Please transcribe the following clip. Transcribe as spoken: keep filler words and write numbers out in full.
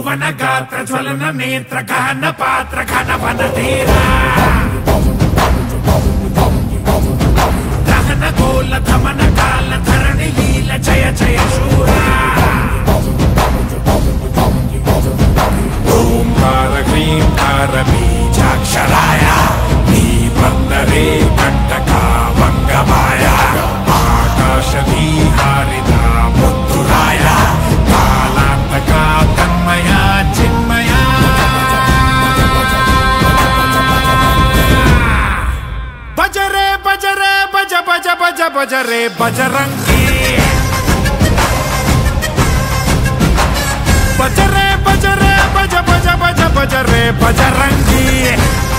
भुवन गात्र ज्वलन नेत्र गहन पात्र घन वन धीरा दहन गोल धमन काल धरणि लील जय जय शूरा ओंकार ह्रींकार बीजाक्षराय नीबंदरे कंटका वंगमाय आकाशधीहारिता मुद्दुराय कालांतका तन्मया चिन्मया बजरे बजरे बज बज बज बजरे बजरंगी बजरे बजरे बज बज बज बजरे बजरंगी।